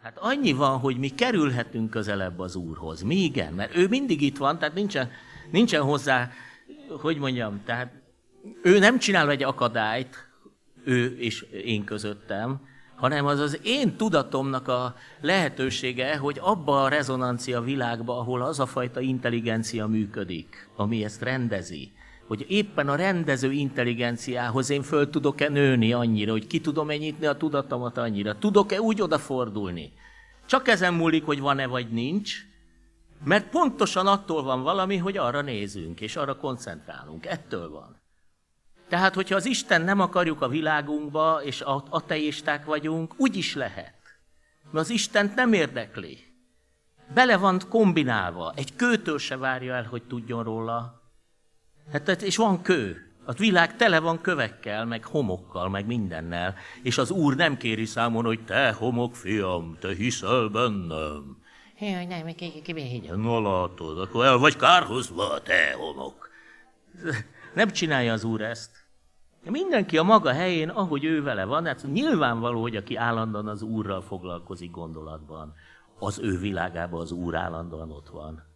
Hát annyi van, hogy mi kerülhetünk közelebb az Úrhoz. Mi igen, mert ő mindig itt van, tehát nincsen hozzá, hogy mondjam, tehát ő nem csinál egy akadályt, ő és én közöttem, hanem az az én tudatomnak a lehetősége, hogy abba a rezonancia világba, ahol az a fajta intelligencia működik, ami ezt rendezi, hogy éppen a rendező intelligenciához én föl tudok-e nőni annyira, hogy ki tudom-e nyitni a tudatomat annyira, tudok-e úgy odafordulni. Csak ezen múlik, hogy van-e vagy nincs, mert pontosan attól van valami, hogy arra nézünk, és arra koncentrálunk. Ettől van. Tehát, hogyha az Isten nem akarjuk a világunkba, és ateisták vagyunk, úgy is lehet. Mert az Istent nem érdekli. Bele van kombinálva. Egy kőtől se várja el, hogy tudjon róla. Hát, és van kő. A világ tele van kövekkel, meg homokkal, meg mindennel. És az Úr nem kéri számon, hogy te homok, fiam, te hiszel bennem. Jaj, nem, ki. Na látod, akkor el vagy kárhozva, te homok. Nem csinálja az Úr ezt. Mindenki a maga helyén, ahogy ő vele van, hát nyilvánvaló, hogy aki állandóan az Úrral foglalkozik gondolatban, az ő világában az Úr állandóan ott van.